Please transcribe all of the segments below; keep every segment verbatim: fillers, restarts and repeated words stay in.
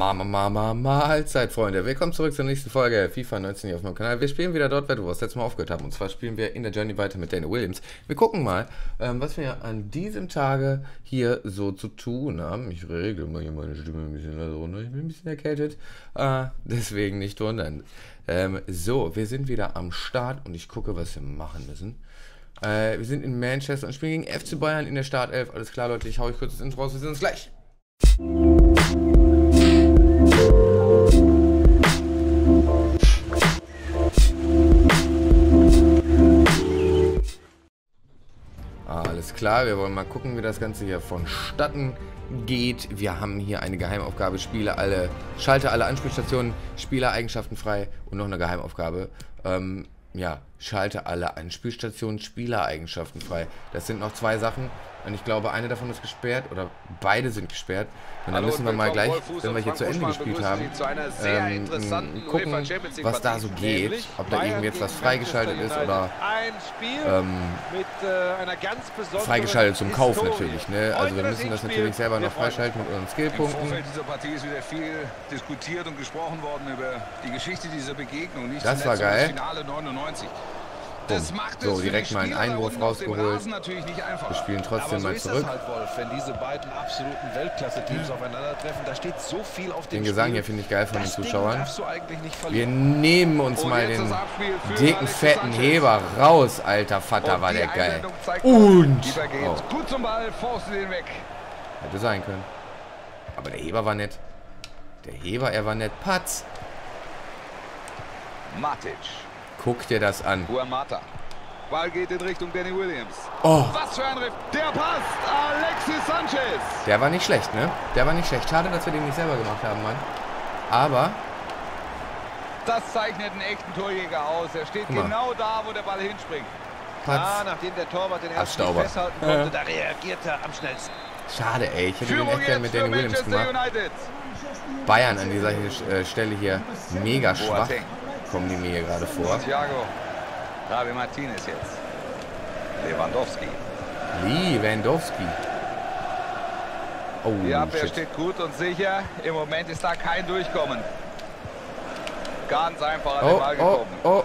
Mama, Mama, Mahlzeit, Freunde. Willkommen zurück zur nächsten Folge FIFA neunzehn hier auf meinem Kanal. Wir spielen wieder dort, wo wir das letzte Mal aufgehört haben. Und zwar spielen wir in der Journey weiter mit Danny Williams. Wir gucken mal, ähm, was wir an diesem Tage hier so zu tun haben. Ich regle mal hier meine Stimme ein bisschen leiser runter. Ich bin ein bisschen erkältet. Äh, deswegen nicht wundern. Ähm, so, wir sind wieder am Start und ich gucke, was wir machen müssen. Äh, wir sind in Manchester und spielen gegen F C Bayern in der Startelf. Alles klar, Leute, ich hau euch kurz das Intro raus. Wir sehen uns gleich. Alles klar, wir wollen mal gucken, wie das Ganze hier vonstatten geht. Wir haben hier eine Geheimaufgabe, spiele alle, schalte alle Anspielstationen, Spielereigenschaften frei und noch eine Geheimaufgabe. Ähm, ja, schalte alle Anspielstationen, Spielereigenschaften frei. Das sind noch zwei Sachen und ich glaube, eine davon ist gesperrt oder beide sind gesperrt. Und dann müssen wir mal gleich, wenn wir hier zu Ende gespielt haben, ähm, gucken, was da so geht. Ob da irgendwie jetzt was freigeschaltet ist oder ähm, freigeschaltet zum Kauf natürlich. Ne? Also wir müssen das natürlich selber noch freischalten mit unseren Skillpunkten. Im Vorfeld dieser Partie ist wieder viel diskutiert und gesprochen worden über die Geschichte dieser Begegnung. Nicht das war geil. Finale neunundneunzig. Das macht so, direkt mal einen Einwurf rausgeholt. Wir spielen trotzdem mal zurück. Halt, Wolf, wenn diese beiden absoluten Weltklasse-Teams aufeinandertreffen, da steht so viel auf dem Den Gesang Spiel. hier finde ich geil von den Das Zuschauern. Nicht Wir nehmen uns mal den dicken, fetten Heber raus, alter Vater, war der geil. Und! Oh. Gut zum Ball, forst den weg. Hätte sein können. Aber der Heber war nett. Der Heber, er war nett. Patz! Matic. Guck dir das an. Mata. Ball geht in Richtung Danny Williams. Oh. Was für ein Riff. Der passt. Alexis Sanchez. Der war nicht schlecht, ne? Der war nicht schlecht. Schade, dass wir den nicht selber gemacht haben, Mann. Aber... Das zeichnet einen echten Torjäger aus. Er steht genau da, wo der Ball hinspringt. Patz. Ja, nachdem der Torwart den ersten nicht festhalten konnte, ja. Da reagiert er am schnellsten. Schade, ey. Ich hätte den echt gerne mit Danny Williams gemacht. United. Bayern an dieser äh, Stelle hier mega schwach. Kommen die mir hier gerade vor. Thiago. Javi Martinez jetzt. Lewandowski. Lewandowski. Oh, die Abwehr shit. steht gut und sicher. Im Moment ist da kein Durchkommen. Ganz einfach an den oh, Ball gekommen. Oh, oh.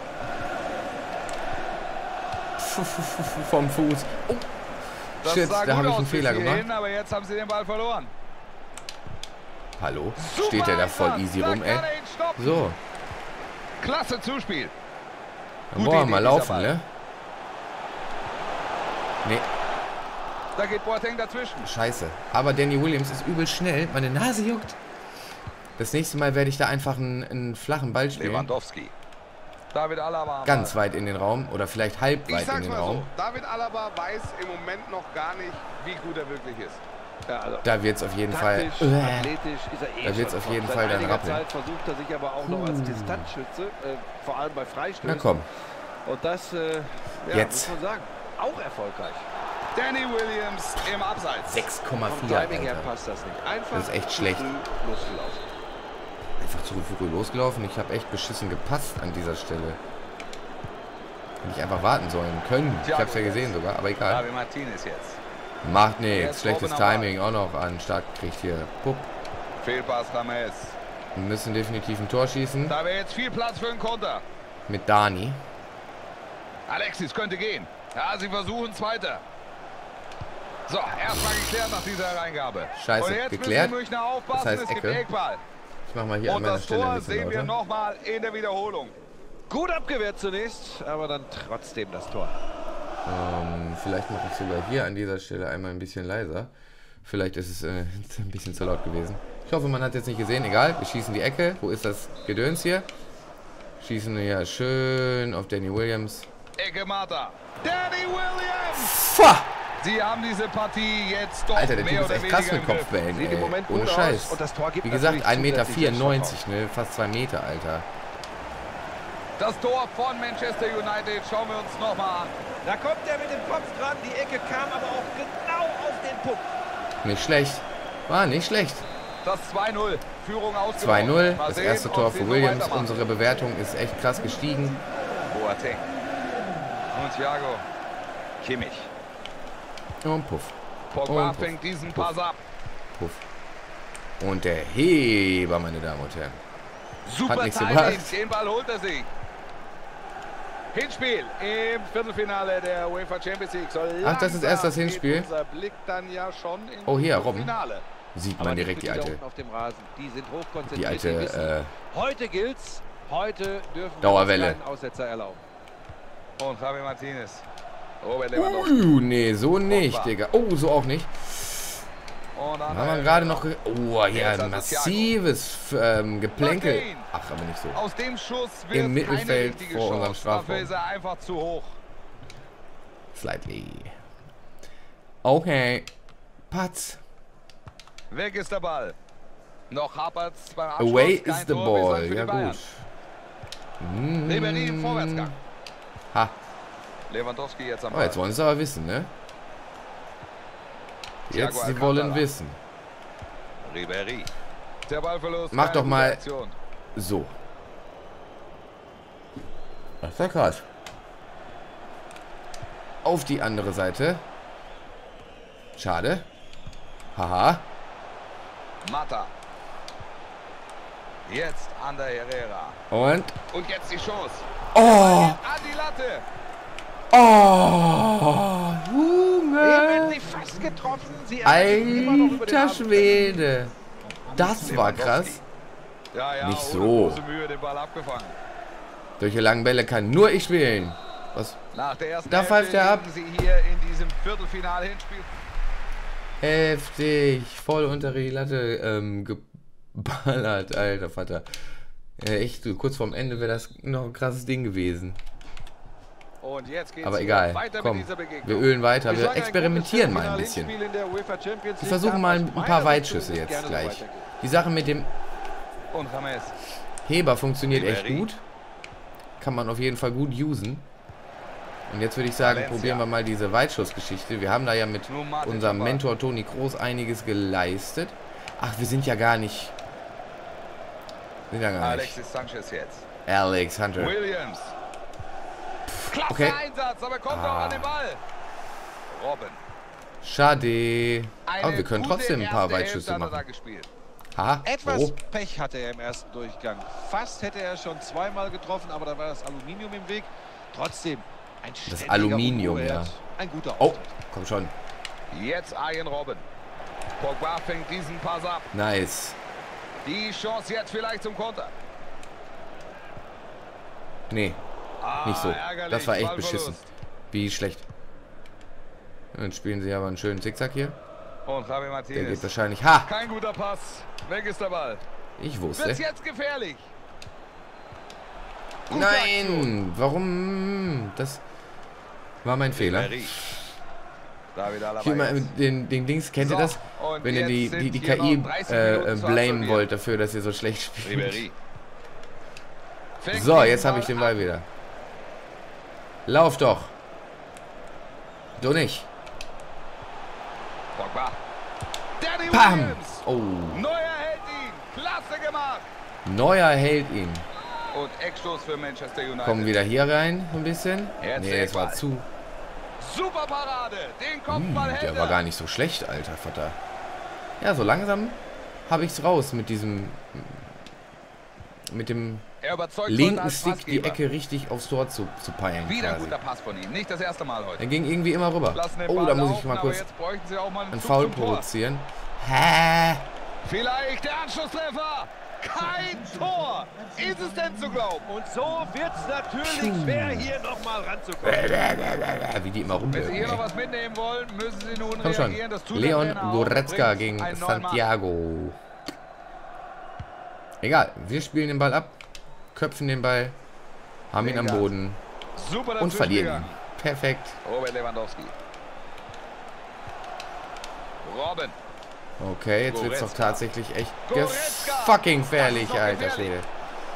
Vom Fuß. Oh. Das Shit, da habe ich einen Fehler gemacht. Hin, aber jetzt haben sie den Ball verloren. Hallo? Super, steht der da voll easy rum, ey? So. Klasse Zuspiel. Dann wollen wir mal laufen, ne? Nee. Da geht Boateng dazwischen. Scheiße. Aber Danny Williams ist übel schnell. Meine Nase juckt. Das nächste Mal werde ich da einfach einen, einen flachen Ball spielen. Lewandowski. David Alaba. Ganz weit in den Raum. Oder vielleicht halb weit in den Raum. So, David Alaba weiß im Moment noch gar nicht, wie gut er wirklich ist. Ja, also da wird es auf jeden Fall. Athletisch ist er eh da wird es auf jeden Fall dann rappeln. Zeit versucht er sich aber auch noch als Distanzschütze, äh, vor allem bei Freistößen. Na komm. Und das, äh, ja, jetzt. muss man sagen, auch erfolgreich. Danny Williams im Abseits. sechs Komma vier. Vom Timing her passt das nicht. Einfach das ist echt schlecht. Losgelaufen. Einfach zu früh losgelaufen. Ich habe echt beschissen gepasst an dieser Stelle. Hätte ich einfach warten sollen können. Ich habe es ja gesehen sogar, aber egal. Javi Martinez jetzt. Macht nichts. Schlechtes Timing auch noch an den Start gekriegt hier. Pup. Fehlpass Rames. Wir müssen definitiv ein Tor schießen. Da wäre jetzt viel Platz für einen Konter. Mit Dani. Alexis könnte gehen. Ja, sie versuchen es weiter. So, erstmal geklärt nach dieser Hereingabe. Scheiße, und jetzt geklärt. Müssen die aufpassen. Das heißt es gibt Ecke. Eckball. Ich mach mal hier und an meiner das Stelle ein Tor bisschen sehen wir lauter. nochmal in der Wiederholung. Gut abgewehrt zunächst, aber dann trotzdem das Tor. Ähm, vielleicht mache ich sogar hier an dieser Stelle einmal ein bisschen leiser. Vielleicht ist es äh, ein bisschen zu laut gewesen. Ich hoffe, man hat es jetzt nicht gesehen. Egal, wir schießen die Ecke. Wo ist das Gedöns hier? Schießen wir ja schön auf Danny Williams. Ecke Mata. Danny Williams! Pfah! Sie haben diese Partie jetzt doch Alter, der mehr Typ ist oder echt krass weniger mit Kopfbällen, ey. Moment Ohne Scheiß. Und das Tor gibt Wie gesagt, ein Meter zusätzlich vierundneunzig, ne? Fast zwei Meter, Alter. Das Tor von Manchester United schauen wir uns nochmal an. Da kommt er mit dem Kopf dran, die Ecke kam aber auch genau auf den Punkt. Nicht schlecht. War nicht schlecht. Das zwei null. Führung ausgebaut. zwei null. Das erste Tor für Williams. Unsere Bewertung ist echt krass gestiegen. Boateng. Und Thiago. Kimmich. Und Puff. Pogba Und Puff. fängt diesen Puff. Pass ab. Puff. Und der Heber, meine Damen und Herren. Super nichts Timing, gebracht. den Ball holt er sich. Hinspiel im Viertelfinale der UEFA Champions League. Soll Ach, das ist erst das Hinspiel? unser Blick dann ja schon in Oh, hier, Robben. Finale. Sieht Aber man nicht direkt die für da alte, unten auf dem Rasen. Die sind hochkonzentriert. die alte, die wissen, äh, heute gilt's. Heute dürfen Dauerwelle. wir uns keinen Aussetzer erlauben. Und Javi Martinez. Robert Lewandowski. Uh, nee, so nicht, Digga. Oh, so auch nicht. Und Da dann haben wir gerade noch... ge- Oh, hier Jetzt ein hat es Thiago. massives ähm, Geplänkel. Kane. Ach, aber nicht so. Aus dem Schuss wird Im Mittelfeld keine richtige vor unserem Chance. Dafür Strafraum. ist er einfach zu hoch. Slightly. Okay. Patz. Weg ist der Ball. Noch hapert's beim Abschluss. Away Kein is the Tor bislang ball. für die Ja, Bayern. gut. Mm. Ribéry im Vorwärtsgang. Ha. Lewandowski jetzt am Oh, Ball. jetzt wollen sie aber wissen, ne? Thiago Jetzt, sie Alcantara. wollen wissen. Ribéry. Der Ballverlust. Mach keine doch gute mal- Aktion. So. Das ist ja krass. Auf die andere Seite. Schade. Haha. Mata. Jetzt an der Herrera. Und. Und jetzt die Chance. Oh! An die Latte. Oh! Junge! Sie fast getroffen. Sie ärgern immer noch über den Alter Abend. Schwede! Das war krass. Ja, ja, Nicht ohne so. große Mühe den Ball abgefangen. Solche langen Bälle kann nur ich spielen. Was? Nach der ersten Da pfeift Hälfte er ab. liegen sie hier in diesem Viertelfinal-Hinspiel. Heftig. Voll unter die Latte ähm, geballert, alter Vater. Äh, echt, so kurz vorm Ende wäre das noch ein krasses Ding gewesen. Und jetzt geht's Aber hier egal, weiter komm, mit dieser Begegnung. wir ölen weiter, wir Bislang ein experimentieren gutes mal ein bisschen. Viertelfinale-Hinspiel in der UEFA Champions Wir League. versuchen Darf mal aus ein meiner paar Sicht Weitschüsse zumindest jetzt gerne so gleich. weitergehen. Die Sache mit dem Und James. Heber funktioniert echt Ribéry. gut. Kann man auf jeden Fall gut usen. Und jetzt würde ich sagen, Valencia. probieren wir mal diese Weitschussgeschichte. Wir haben da ja mit Nur Martin unserem Schubert. Mentor Toni Kroos einiges geleistet. Ach, wir sind ja gar nicht... Sind ja gar nicht. Alexis Sanchez jetzt. Alex Hunter. Williams. Klasse Okay. Einsatz, aber kommt Ah. noch an den Ball. Robben. Schade. Aber Eine wir können gute trotzdem ein paar erste Hälfte Weitschüsse hat er da machen. gespielt. Haha. Etwas Oh. Pech hatte er im ersten Durchgang. Fast hätte er schon zweimal getroffen, aber da war das Aluminium im Weg. Trotzdem ein ständiger Aluminium, Unruheherd. ja. Ein guter Oh, Auftritt. komm schon. Jetzt Arjen Robben. Pogba fängt diesen Pass ab. Nice. Die Chance jetzt vielleicht zum Konter. Nee, Ah, nicht so. ärgerlich, Das war echt Ballverlust. beschissen. Wie schlecht. Dann spielen sie aber einen schönen Zickzack hier. Und Javi Der Martinez. geht wahrscheinlich... Ha! Kein guter Pass. Weg ist der Ball. Ich Wird's wusste. jetzt gefährlich? Gute Aktion. Nein! Warum? Das war mein Fehler. Ribéry. David Alaba Hier mal jetzt. den, den Dings, kennt ihr So, das? und Wenn ihr jetzt die, sind die, die hier K I noch dreißig äh, Minuten äh, zu blamen absolvieren. wollt dafür, dass ihr so schlecht spielt. Ribéry. Fängt So, diesen jetzt habe ich Ball den Ball ab. wieder. Lauf doch. Du nicht. Pogba. Danny Pam! Williams. Oh. Neuer hält ihn. Klasse gemacht. Neuer hält ihn. Und Eckstoß für Manchester United. Kommen wieder hier rein, ein bisschen. Jetzt Nee, der es war Ball. zu. Super Parade. Den Hm, Kopfball hält der er. war gar nicht so schlecht, alter Vater. Ja, so langsam habe ich's raus mit diesem... Mit dem Er überzeugt heute linken als Stick die Passgeber. Ecke richtig aufs Tor zu, zu peilen. Wieder ein quasi. guter Pass von ihm. Nicht das erste Mal heute. Er ging irgendwie immer rüber. Lassen den Oh, Ball da muss ich laufen, mal aber kurz jetzt bräuchten sie auch mal einen einen Zug Foul zum Tor. provozieren. Hä? Vielleicht der Anschlusstreffer. Kein Tor. Ist es denn zu glauben? Und so wird es natürlich schwer, hier nochmal ranzukommen. Wie die immer Wenn Sie rumpeln. hier noch ey. was mitnehmen wollen, müssen Sie nun Komm schon. reagieren. Das tut der Leon Trainer auch. Goretzka Bringt gegen einen neuen Mann. Santiago. Egal, wir spielen den Ball ab, köpfen den Ball, haben ihn am Lingard. Boden Super und dazwischen verlieren ihn. gegangen. Perfekt. Robert Lewandowski. Robben. Okay, jetzt wird's doch Goretzka. tatsächlich echt Goretzka. fucking Das gefährlich, ist doch alter gefährlich. Schwede.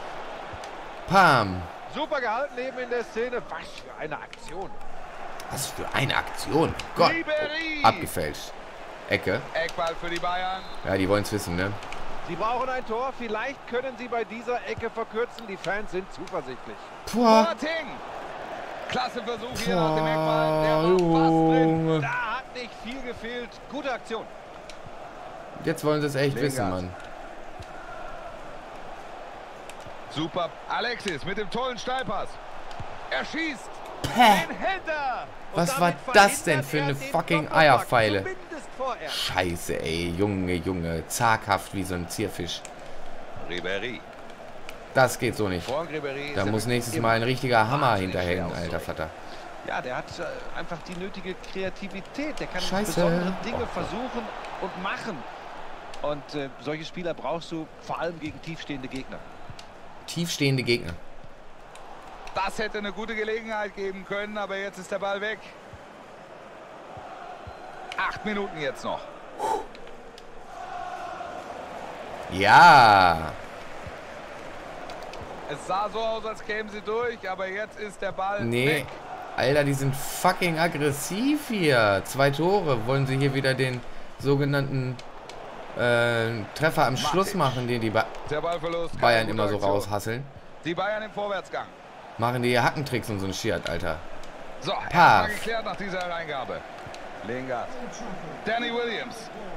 Pam. Super gehalten eben in der Szene. Was für eine Aktion. Was für eine Aktion. Gott. Ribéry. Abgefälscht. Ecke. Eckball für die Bayern. Ja, die wollen's wissen, ne? Sie brauchen ein Tor. Vielleicht können sie bei dieser Ecke verkürzen. Die Fans sind zuversichtlich. Puh. Boateng. Klasse Versuch hier nach dem Eckball. Der war Puh, fast drin. Junge. Da hat nicht viel gefehlt. Gute Aktion. Jetzt wollen sie es echt Lingard. wissen, Mann. Super. Alexis mit dem tollen Steilpass. Er schießt. Hä? Den hält er. Und Was war damit das denn verhindert für er eine den fucking Doppelpack, Eierpfeile? zumindest vorerst. Scheiße, ey. Junge, Junge. Zaghaft wie so ein Zierfisch. Ribéry. Das geht so nicht. Franck Ribéry. Da ist muss immer nächstes Mal ein richtiger Hammer wahnsinnig hinterhängen, schwer alter auszurichten. Vater. Ja, der hat äh, einfach die nötige Kreativität. Der kann Scheiße. besondere Dinge Oh. versuchen und machen. Und äh, solche Spieler brauchst du vor allem gegen tiefstehende Gegner. Tiefstehende Gegner. Das hätte eine gute Gelegenheit geben können, aber jetzt ist der Ball weg. Acht Minuten jetzt noch. Ja. Es sah so aus, als kämen sie durch, aber jetzt ist der Ball Nee. weg. Alter, die sind fucking aggressiv hier. Zwei Tore. Wollen sie hier wieder den sogenannten äh, Treffer am Schluss machen, den die ba Der Ballverlust. keine Bayern gute immer so Aktion. raushasseln? Die Bayern im Vorwärtsgang. Machen die hier Hackentricks und so ein Shit, Alter. So, Pass. erstmal geklärt nach dieser Hereingabe. Lingard. Danny Williams.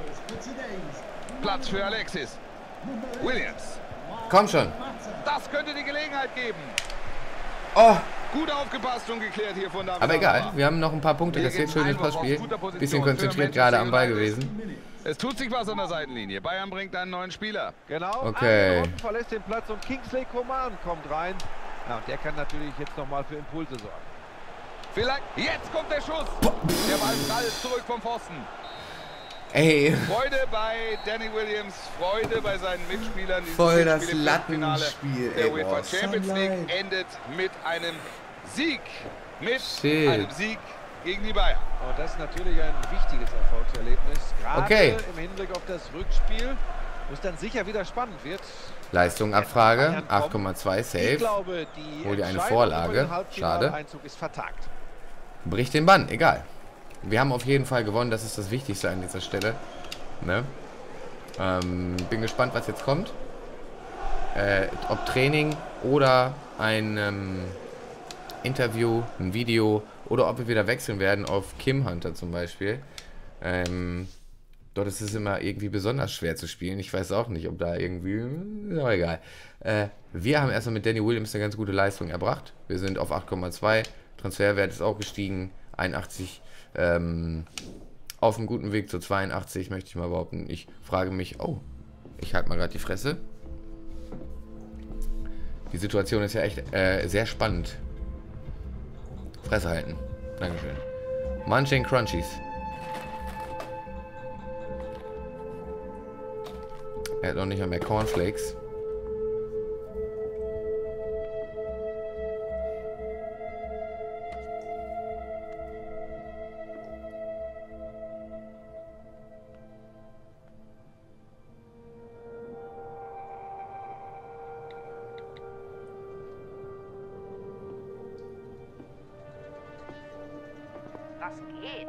Platz für Alexis. Williams. Komm schon. Das könnte die Gelegenheit geben. Oh, Gut aufgepasst und geklärt hier von David. aber egal. Alaba. Wir haben noch ein paar Punkte Wir kassiert. geben Schönes Einwurf aus Passspiel. guter Position Bisschen für konzentriert Manchester gerade am Ball United. gewesen. Es tut sich was an der Seitenlinie. Bayern bringt einen neuen Spieler. Genau. Okay. Robben verlässt den Platz und Kingsley Coman kommt rein. Ja, und der kann natürlich jetzt nochmal für Impulse sorgen. Vielleicht. Jetzt kommt der Schuss. Der Ball prallt zurück vom Pfosten. Ey, Freude bei Danny Williams, Freude bei seinen Mitspielern. Dieses Voll das Hinspiel im Viertelfinale Lattenspiel, ey, Der UEFA boah, Champions Sunlight. League endet mit einem Sieg. Mit Shit. einem Sieg gegen die Bayern. Und das ist natürlich ein wichtiges Erfolgserlebnis. Gerade Okay. im Hinblick auf das Rückspiel, wo es dann sicher wieder spannend wird. Leistung Abfrage. acht Komma zwei Ich Safe. glaube, die Hol dir eine Entscheidung Vorlage. über den Halbfinaleinzug ist vertagt. Bricht den Bann. Egal. Wir haben auf jeden Fall gewonnen. Das ist das Wichtigste an dieser Stelle. Ne? Ähm, bin gespannt, was jetzt kommt. Äh, ob Training oder ein ähm, Interview, ein Video oder ob wir wieder wechseln werden auf Kim Hunter zum Beispiel. Ähm, dort ist es immer irgendwie besonders schwer zu spielen. Ich weiß auch nicht, ob da irgendwie... Ist aber egal. Äh, wir haben erstmal mit Danny Williams eine ganz gute Leistung erbracht. Wir sind auf acht Komma zwei. Transferwert ist auch gestiegen. einundachtzig. Ähm, auf einem guten Weg zu zweiundachtzig, möchte ich mal behaupten. Ich frage mich... Oh, ich halte mal gerade die Fresse. Die Situation ist ja echt äh, sehr spannend. Fresse halten. Dankeschön. Munching Crunchies. Er hat noch nicht mal mehr Cornflakes. Was geht?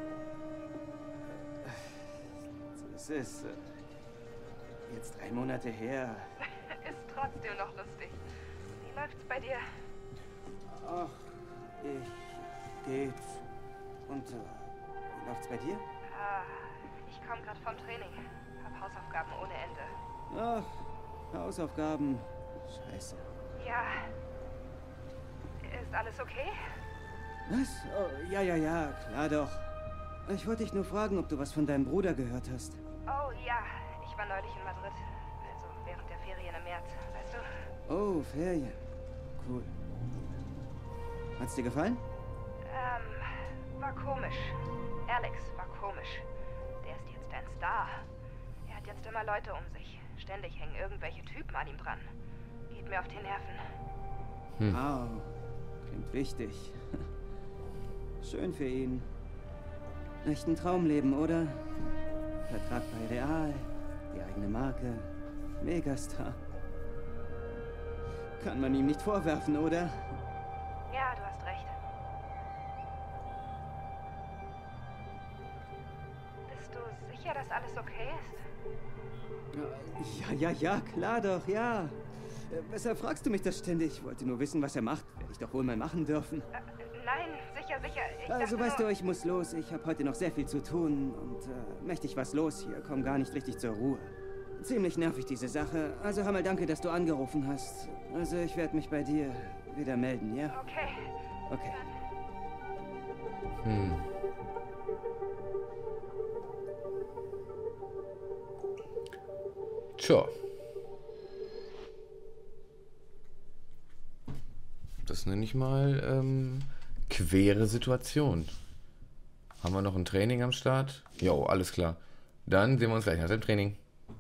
Es ist äh, jetzt drei Monate her. Ist trotzdem noch lustig. Wie läuft's bei dir? Ach, ich geht's. Und äh, wie läuft's bei dir? Ah, ich komme gerade vom Training. Hab Hausaufgaben ohne Ende. Ach, Hausaufgaben. Scheiße. Ja. Ist alles okay? Was? Oh, ja, ja, ja, klar doch. Ich wollte dich nur fragen, ob du was von deinem Bruder gehört hast. Oh ja, ich war neulich in Madrid. Also während der Ferien im März, weißt du? Oh, Ferien. Cool. Hat's dir gefallen? Ähm, war komisch. Alex war komisch. Der ist jetzt ein Star. Er hat jetzt immer Leute um sich. Ständig hängen irgendwelche Typen an ihm dran. Geht mir auf die Nerven. Hm. Wow. Klingt wichtig. Schön für ihn. Echt ein Traumleben, oder? Vertrag bei Real, die eigene Marke, Megastar. Kann man ihm nicht vorwerfen, oder? Ja, du hast recht. Bist du sicher, dass alles okay ist? Ja, ja, ja, klar doch, ja. Äh, Weshalb fragst du mich das ständig? Ich wollte nur wissen, was er macht. Werde ich doch wohl mal machen dürfen. Äh, nein, sicher sicher, sicher. Ich Also dachte weißt nur- du, ich muss los. Ich habe heute noch sehr viel zu tun und äh, mächtig was los hier. Komm gar nicht richtig zur Ruhe. Ziemlich nervig diese Sache. Also Hammer, danke, dass du angerufen hast. Also ich werde mich bei dir wieder melden, ja? Okay. Okay. Hm. Tja. Das nenne ich mal ähm, quere Situation. Haben wir noch ein Training am Start? Jo, alles klar. Dann sehen wir uns gleich nach dem Training.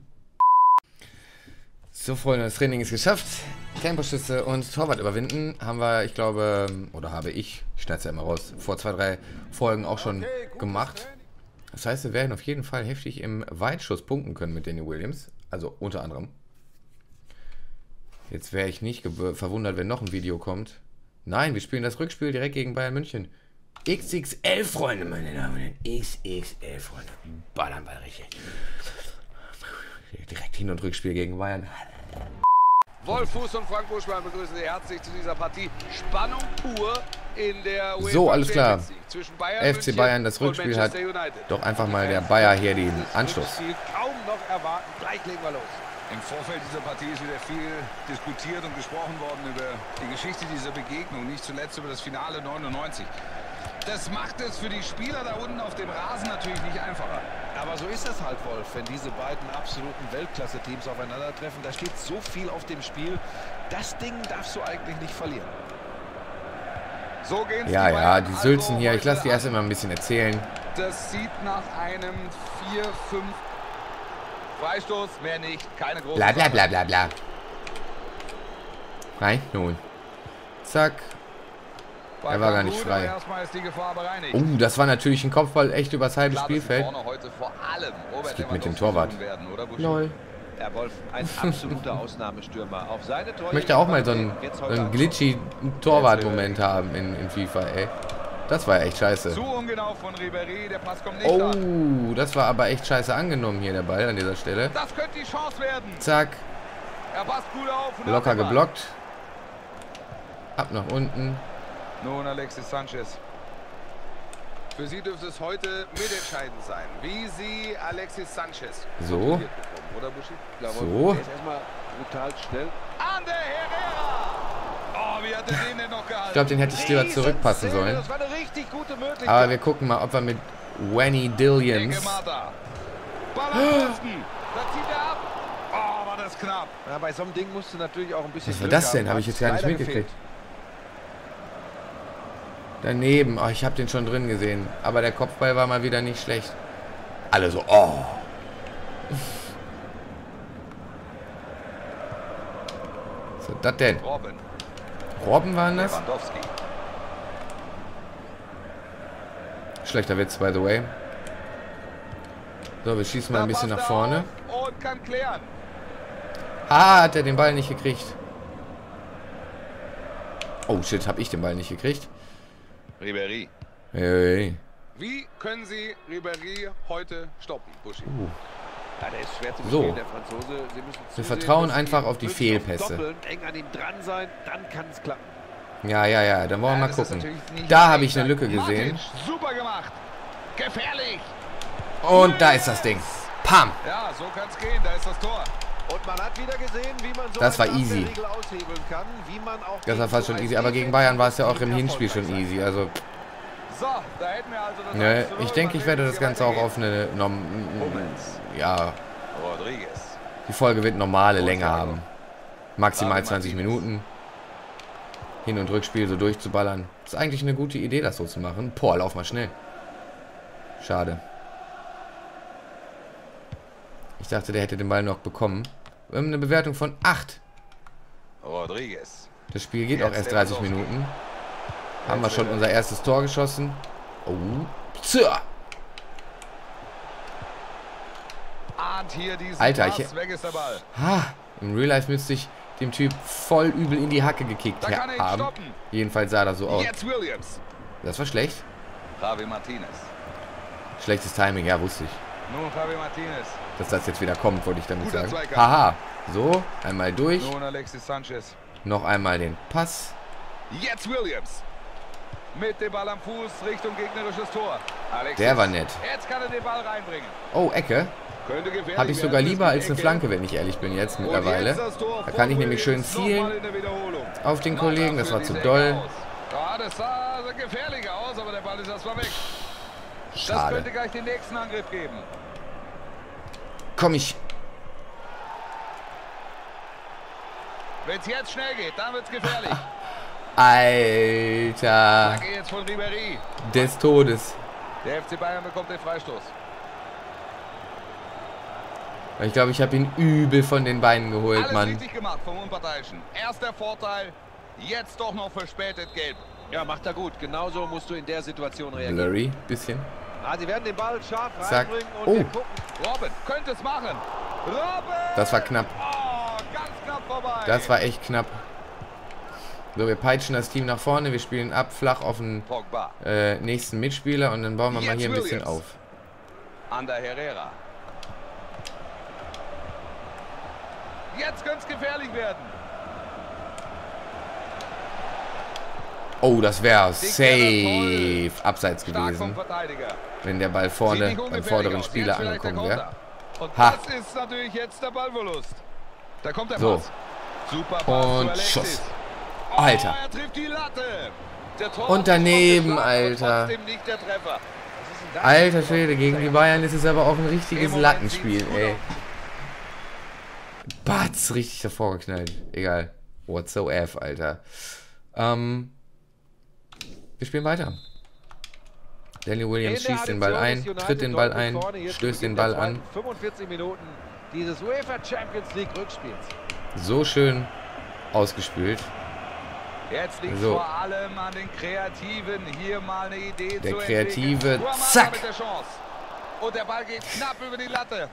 So, Freunde, das Training ist geschafft. Temposchüsse und Torwart überwinden haben wir, ich glaube, oder habe ich, ich schneide es ja immer raus, vor zwei, drei Folgen auch schon gemacht. Das heißt, wir werden auf jeden Fall heftig im Weitschuss punkten können mit Danny Williams. Also unter anderem. Jetzt wäre ich nicht verwundert, wenn noch ein Video kommt. Nein, wir spielen das Rückspiel direkt gegen Bayern München. X X L, Freunde, meine Damen und Herren. X X L, Freunde. Ballern Ball richtig. Direkt Hin- und Rückspiel gegen Bayern. Wolf Fuß und Frank Buschmann begrüßen Sie herzlich zu dieser Partie. Spannung pur in der UEFA So, alles klar. Champions League zwischen Bayern F C München Bayern, das und Rückspiel hat Manchester United. doch einfach mal der Bayer hier den Dieses Anschluss. Rückspiel kaum noch erwarten. Gleich legen wir los. Im Vorfeld dieser Partie ist wieder viel diskutiert und gesprochen worden über die Geschichte dieser Begegnung, nicht zuletzt über das Finale neunundneunzig. Das macht es für die Spieler da unten auf dem Rasen natürlich nicht einfacher. Aber so ist das halt, Wolf, wenn diese beiden absoluten Weltklasse-Teams aufeinandertreffen. Da steht so viel auf dem Spiel. Das Ding darfst du eigentlich nicht verlieren. So geht's Ja, die ja, Bayern die also Sülzen hier. Ich lasse die heute erst immer ein bisschen erzählen. an. Das sieht nach einem vier fünf Freistoß, mehr nicht, keine große Bla bla Sache. bla bla bla. Rein, nun. Zack. Bei Er war gar nicht Kamput, frei. aber erstmal ist die Gefahr bereinigt. Oh, das war natürlich ein Kopfball echt übers halbe Klar, dass sie Spielfeld. vorne heute vor allem Robert geht mit dem Lewandowski Torwart. suchen werden, oder, Buschi? Lol. Herr Wolf, ein absoluter Ausnahmestürmer. Auf seine Tore. Ich möchte auch mal so einen, so einen glitchy Torwart-Moment haben in, in FIFA, ey. Das war ja echt scheiße. Zu ungenau von Ribéry, der Pass kommt nicht an. Oh, das war aber echt scheiße angenommen hier, der Ball an dieser Stelle. Das könnte die Chance werden. Zack, Er passt gut auf. und locker hat den Ball. geblockt. Ab nach unten. Nun Alexis Sanchez. Für Sie dürfte es heute mitentscheidend sein, wie Sie Alexis Sanchez So. kontrolliert bekommen, oder Buschi? Ja, Wolf, So. der ist erstmal brutal schnell. Ander Herrera! Oh, wie hat er den denn noch gehalten? Ich glaube, den hätte ich lieber zurückpassen Riesenszene, sollen. Das war eine richtig gute Möglichkeit. Aber wir gucken mal, ob wir mit Wenny Enge Dillians... Mata. Ball am Pfosten. Da zieht er ab. Oh, war das knapp. Ja, bei so einem Ding musst du natürlich auch ein bisschen Was war Glück das denn? haben. Habe ich jetzt gar nicht Leider mitgekriegt. gefehlt. Daneben. Oh, ich habe den schon drin gesehen. Aber der Kopfball war mal wieder nicht schlecht. Alle so, oh. Was ist das denn? Robben. Robben waren das? Lewandowski. Schlechter Witz, by the way. So, wir schießen mal ein Da bisschen nach passt er vorne. auf Und kann klären. Ah, hat er den Ball nicht gekriegt. Oh shit, habe ich den Ball nicht gekriegt. Ribéry. Hey. Wie können Sie Ribéry heute stoppen, Buschi? Uh. Ja, der ist schwer zu So. bestehen, der Franzose. Sie müssen Wir zusehen, vertrauen dass sie einfach ihn auf die möglichst oft Fehlpässe. doppeln, eng an ihm dran sein, dann kann es klappen. Ja, ja, ja, dann wollen wir Ja, mal das ist gucken. natürlich nicht Da leicht. habe ich eine Lücke gesehen. Matic, super gemacht. Gefährlich. Und da ist das Ding. Pam. Ja, so kann es gehen. Da ist das Tor. Und man hat wieder gesehen, wie man so Das war eine easy. Abwehrregel aushebeln kann, wie man auch Das war gegen fast so schon ein easy. Aber gegen Defense- Bayern war es ja auch im Team Hinspiel schon erfolgreich easy. Also, So, da hätten wir also das ne, eins zu null. ich denke, ich Mal werde sehen, das wie es Ganze auch hier auf eine... Norm Hummels. ja, Rodriguez. die Folge wird normale Länge haben. Maximal zwanzig Minuten. Hin- und Rückspiel so durchzuballern. Ist eigentlich eine gute Idee, das so zu machen. Boah, lauf mal schnell. Schade. Ich dachte, der hätte den Ball noch bekommen. Wir haben eine Bewertung von acht. Rodriguez. Das Spiel geht auch erst dreißig Minuten. Haben wir schon unser erstes Tor geschossen. Oh. Zah. Ahnt hier diesen Alter, Pass. ich- Weg ist der Ball. Ha. Im Real Life müsste ich dem Typ voll übel in die Hacke gekickt Da kann er ihn haben. stoppen. Jedenfalls sah das so aus. Jetzt Williams. Das war schlecht. Javi Martinez. Schlechtes Timing, ja, wusste ich. Nun Javi Martinez. Dass das jetzt wieder kommt, wollte ich damit Guter sagen. Zweikampf. Haha. So, einmal durch. Nun Alexis Sanchez. Noch einmal den Pass. Jetzt Williams. Mit dem Ball am Fuß Richtung gegnerisches Tor. Alexis. Der war nett. Jetzt kann er den Ball reinbringen. Oh, Ecke. Könnte gefährlich Habe ich sogar werden, lieber es als geht eine Ecke. Flanke, wenn ich ehrlich bin jetzt Und mittlerweile. jetzt das Tor Da kann ich von nämlich schön Williams. zielen Nochmal in der Wiederholung. auf den Kollegen. Das war zu Diese doll. Ecke aus. Ja, das sah gefährlich aus, aber der Ball ist erstmal weg. Das Schade. könnte gleich den nächsten Angriff geben. Komm ich. Wenn es jetzt schnell geht, dann wird es gefährlich. Alter. Danke jetzt von Ribéry. Des Todes. Der F C Bayern bekommt den Freistoß. Ich glaube, ich habe ihn übel von den Beinen geholt, Alles Mann. richtig gemacht vom Unparteiischen. Erster Vorteil, jetzt doch noch verspätet gelb. Ja, macht er gut. Genauso musst du in der Situation reagieren. Blurry, bisschen. Ah, sie werden den Ball scharf Zack. reinbringen und Oh. wir gucken. Robben könnte es machen. Robben! Das war knapp. Oh, ganz knapp vorbei. Das war echt knapp. So, wir peitschen das Team nach vorne. Wir spielen ab, flach auf den Pogba. äh, nächsten Mitspieler. Und dann bauen wir mal Jetzt hier ein bisschen Williams. auf. Ander Herrera. Jetzt könnte es gefährlich werden. Oh, das wäre Dick safe toll. abseits Stark vom gewesen, Verteidiger. wenn der Ball Sieht vorne nicht beim ungefährlich vorderen aus. Spieler Jetzt vielleicht angekommen der wäre. Konter. Und Ha. das ist natürlich jetzt der Ballverlust. Da kommt der So. Pass. Super Pass Und zu Alexis. Schuss. Oh, Alter. er trifft die Latte. Der Tor Und daneben, ist geschlagen, aber Alter. trotzdem nicht der Treffer. Alter Schwede, gegen die Bayern ist es aber auch ein richtiges Im Moment Lattenspiel, sieht's gut ey. aus. Batz, richtig davor geknallt. Egal. Whatsoever, Alter. Ähm, wir spielen weiter. Daniel Williams In der schießt den Ball Addition ein, ist United tritt den Ball deutlich ein, vorne. Jetzt stößt den beginnt Ball der an. zweiten fünfundvierzig Minuten dieses UEFA Champions League Rückspiels. So schön ausgespielt. Jetzt liegt So. vor allem an den Kreativen, hier mal eine Idee Der zu Kreative, entwickeln. Guamara zack. mit der Chance. Und der Ball geht knapp über die Latte.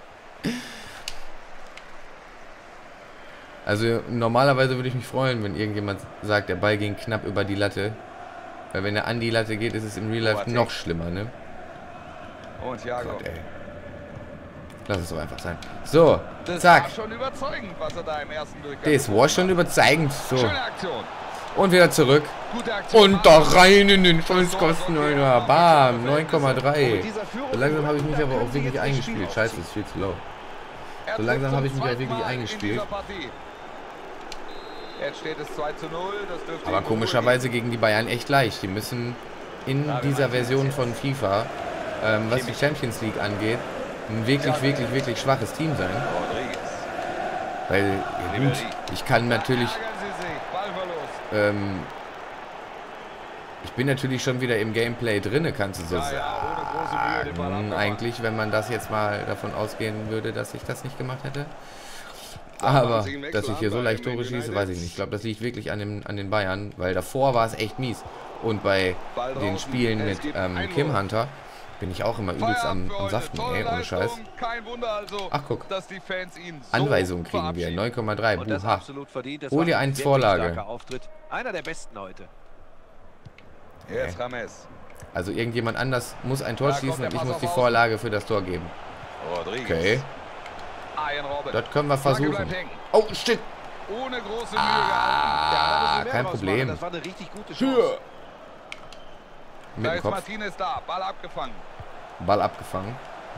Also normalerweise würde ich mich freuen, wenn irgendjemand sagt, der Ball ging knapp über die Latte. Weil wenn er an die Latte geht, ist es im Real Life Boateng. noch schlimmer, ne? Und Thiago. Gott, ey. Lass es doch einfach sein. So, Das zack. war schon überzeugend, was er da im ersten Durchgang Das war schon überzeugend. So. Schöne Aktion. Und wieder zurück. Gute Aktion. Und da rein in den Schulzkosten, Alter. Bam, neun Komma drei. So langsam habe ich mich aber auch wirklich eingespielt. Scheiße, ist viel zu low. Er So langsam trifft habe ich zum mich halt zweiten wirklich Mal in eingespielt. dieser Partie. Jetzt steht es zwei zu null. Das dürfte Aber ihm komischerweise gegen die Bayern echt leicht. Die müssen in dieser Version von FIFA, ähm, was die Champions League angeht, ein wirklich, wirklich, wirklich schwaches Team sein. Rodriguez. Weil, ja gut, ich kann natürlich, Ärgern Sie sich. Ballverlust. ähm, ich bin natürlich schon wieder im Gameplay drinne, kannst du so Ja, ja, ohne große Mühe den Ball sagen. abgemacht. Eigentlich, wenn man das jetzt mal davon ausgehen würde, dass ich das nicht gemacht hätte. machen Aber, Sie einen Wechsel dass ich hier an so bei leicht Man Tore schieße, United. weiß ich nicht. Ich glaube, das liegt wirklich an, dem, an den Bayern, weil davor war es echt mies. Und bei Ball den draußen. Spielen Es mit gibt ähm, Einwurf. Kim Hunter bin ich auch immer übelst am, Feierabend für am heute. Saften, Tolle ey, ohne Leistung. Scheiß. Kein Wunder also, Ach, guck. dass die Fans ihn so Anweisung kriegen wir, verabschieden. neun Komma drei, Und das buha. absolut verdient. Das Hol war dir ein eins wirklich Vorlage. starker Auftritt. Einer der besten heute. Jetzt Rames. Also irgendjemand anders muss ein Tor Da kommt schießen der und ich Pass muss auf die Außen. Vorlage für das Tor geben. Rodriguez. Okay, Ian Robben. das können wir Flagge versuchen. bleibt hängen. Oh, shit. Ohne große Mühe Ah, da müssen wir mehr kein draus Problem. machen. Das war eine richtig gute Chance. Hier. Da Mit dem ist Kopf. Martinez da. Ball abgefangen. Ball abgefangen.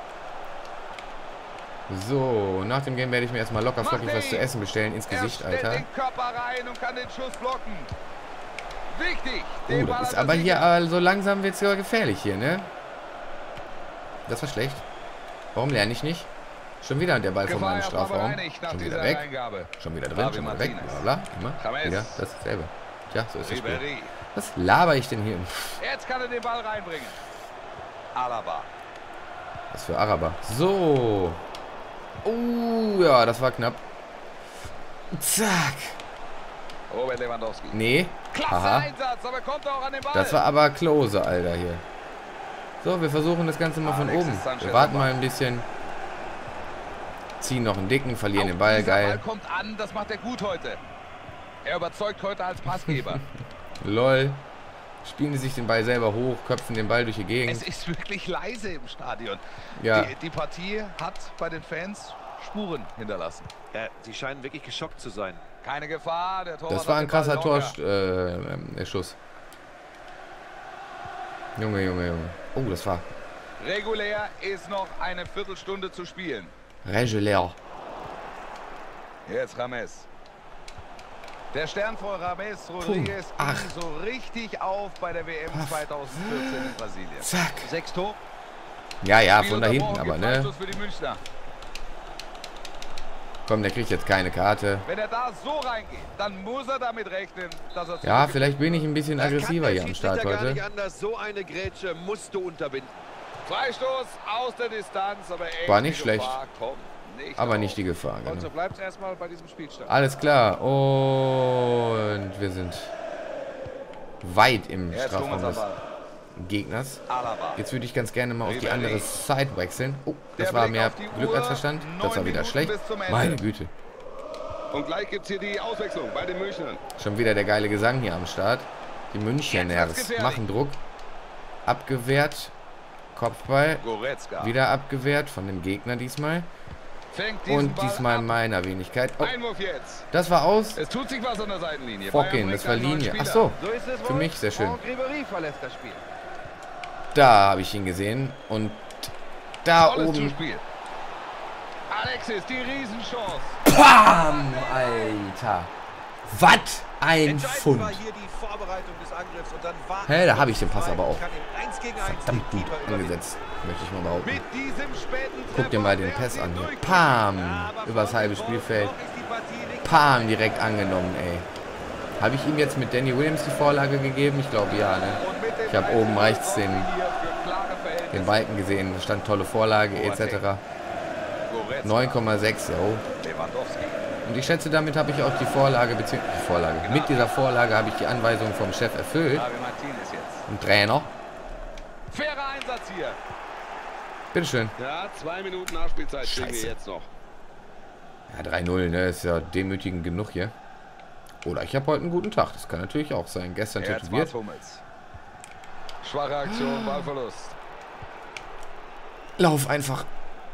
So, nach dem Game werde ich mir erstmal locker flockig was zu essen bestellen ins Gesicht, er stellt Alter. den Körper rein und kann den Schuss blocken. Wichtig. Den Oh, Ball das ist hat er aber hier, sicher. äh, so langsam wird es ja gefährlich hier, ne? Das war schlecht. Warum lerne ich nicht? Schon wieder der Ball von Gefahr meinem erstmal Strafraum. bereinigt nach Schon wieder dieser weg. Eingabe. Schon wieder drin, Javi schon wieder weg. Martinez. Bla bla. Immer James. wieder dasselbe. Tja, so ist das Spiel. Ribéry. Was laber ich denn hier? Jetzt kann er den Ball reinbringen. Alaba. Was für Araber. So. Oh, ja, das war knapp. Zack. Robert Lewandowski. Nee. Klasse Aha. Einsatz, aber kommt auch an den Ball. Das war aber close, Alter, hier. So, wir versuchen das Ganze mal von Alexis oben. Sanchez Wir warten am Ball. mal ein bisschen. Ziehen noch einen dicken, verlieren Auch den Ball. dieser Geil. Ball kommt an, das macht er gut heute. Er überzeugt heute als Passgeber. Lol. Spielen die sich den Ball selber hoch, köpfen den Ball durch die Es Gegend. ist wirklich leise im Stadion. Ja. Die, die Partie hat bei den Fans Spuren hinterlassen. Ja, sie scheinen wirklich geschockt zu sein. Keine Gefahr, der Torwart Das war hat ein den Ball krasser locker. Tor, äh, äh, Schuss. Junge, Junge, Junge. Oh, das war... Regulär ist noch eine Viertelstunde zu spielen. Regulär. Jetzt Rames. Der Stern vor Rames Rodriguez ging so richtig auf bei der W M zweitausendvierzehn in Brasilien. Zack. Sechs Tore. Ja, ja, von da hinten, aber ne? Für die Münchner. Komm, der kriegt jetzt keine Karte. Wenn er da so reingeht, dann muss er damit rechnen, dass er... Ja, vielleicht bin ich ein bisschen aggressiver hier am Start heute. Gar nicht anders. So eine Grätsche musst du unterbinden. Freistoß aus der Distanz, aber echt war nicht schlecht. Kommt nicht aber auf. nicht die Gefahr. Und so Genau. bleibt es erstmal bei diesem Spielstand. Alles klar. Und wir sind weit im Jetzt Strafraum des Alaba. Gegners. Alaba. Jetzt würde ich ganz gerne mal auf die Ribéry. andere Side wechseln. Oh, das Der war Blick mehr auf die Glück Uhr. als Verstand. Das war Neun wieder Minuten schlecht. bis zum Ende. Meine Güte. Und gleich gibt es hier die Auswechslung bei den Münchnern. Schon wieder der geile Gesang hier am Start. Die Jetzt Münchners wird's gefährlich. machen Druck. Abgewehrt. Kopfball. Goretzka. Wieder abgewehrt von dem Gegner diesmal. Fängt diesen Und Ball diesmal ab. meiner Wenigkeit. Oh, Einwurf jetzt. das war aus. Es tut sich was an der Seitenlinie. Fucking, Bayern das bringt war einen neuen Linie. Spieler. Ach so. So ist es Für wohl. mich sehr schön. Franck Ribéry verlässt das Spiel. Da habe ich ihn gesehen. Und da Tolles oben. Zuspiel. Alexis, die Riesenchance. Bam! Alter. Was ein Entscheidend Pfund. war hier die Vorbereitung des Angriffs und dann war Hä, da habe ich den Pass aber auch kann im eins gegen eins verdammt den gut Keeper überwinden. angesetzt. Möchte ich mal behaupten. Mit diesem späten Guck dir mal den Treffer Pass an werden sie hier. durch. Pam! Aber Übers halbe Franck Spielfeld. noch ist die Partie nicht Pam! Direkt angenommen, ey. Habe ich ihm jetzt mit Danny Williams die Vorlage gegeben? Ich glaube ja, ne? Und mit dem Ich habe oben rechts den, hier für klare Verhältnisse. den Balken gesehen. Da stand tolle Vorlage et cetera. Goretzka. neun Komma sechs, jo. Lewandowski. Und ich schätze, damit habe ich auch die Vorlage, beziehungsweise die Vorlage. Mit dieser Vorlage habe ich die Anweisung vom Chef erfüllt. Javi Martinez jetzt. Ein Trainer. Fairer Einsatz hier. Bitteschön. Ja, zwei Minuten Nachspielzeit kriegen Scheiße. wir jetzt noch. Ja, drei null, ne? Ist ja demütigend genug hier. Oder ich habe heute einen guten Tag. Das kann natürlich auch sein. Gestern Jetzt tätowiert. Mats Hummels. Schwache Aktion, Ballverlust. Lauf einfach.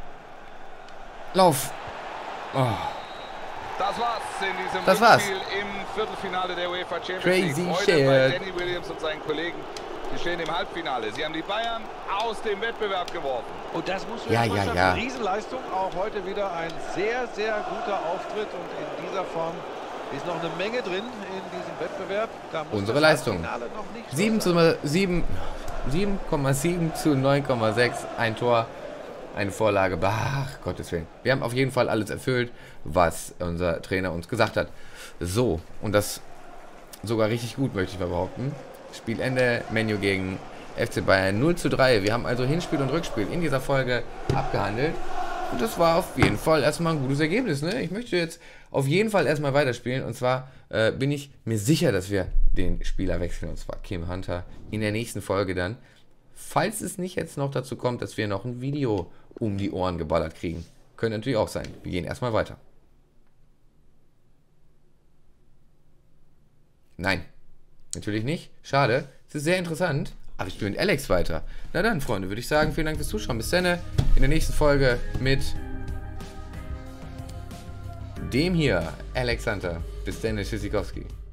Lauf. Oh. Das war's in diesem Das war's. Spiel im Viertelfinale der UEFA Champions Crazy League. Heute shit. bei Danny Williams und seinen Kollegen. Die stehen im Halbfinale. Sie haben die Bayern aus dem Wettbewerb geworfen. Und das muss für Ja, die ja, Mannschaft ja. eine Riesenleistung. Auch heute wieder ein sehr, sehr guter Auftritt. Und in dieser Form ist noch eine Menge drin in diesem Wettbewerb. Da muss Unsere das Leistung. Halbfinale noch nicht so sieben sein. zu sieben. sieben Komma sieben zu neun Komma sechs. Ein Tor. Eine Vorlage. Ach, Gottes Willen. Wir haben auf jeden Fall alles erfüllt, was unser Trainer uns gesagt hat. So. Und das sogar richtig gut, möchte ich mal behaupten. Spielende, Menu gegen F C Bayern null zu drei. Wir haben also Hinspiel und Rückspiel in dieser Folge abgehandelt. Und das war auf jeden Fall erstmal ein gutes Ergebnis. Ne? Ich möchte jetzt auf jeden Fall erstmal weiterspielen. Und zwar äh, bin ich mir sicher, dass wir den Spieler wechseln. Und zwar Kim Hunter in der nächsten Folge dann. Falls es nicht jetzt noch dazu kommt, dass wir noch ein Video um die Ohren geballert kriegen. Könnte natürlich auch sein. Wir gehen erstmal weiter. Nein. Natürlich nicht. Schade. Es ist sehr interessant. Aber ich spiele mit Alex weiter. Na dann, Freunde, würde ich sagen, vielen Dank fürs Zuschauen. Bis dann. In der nächsten Folge mit dem hier, Alex Hunter. Bis dann, Tschüssikowski.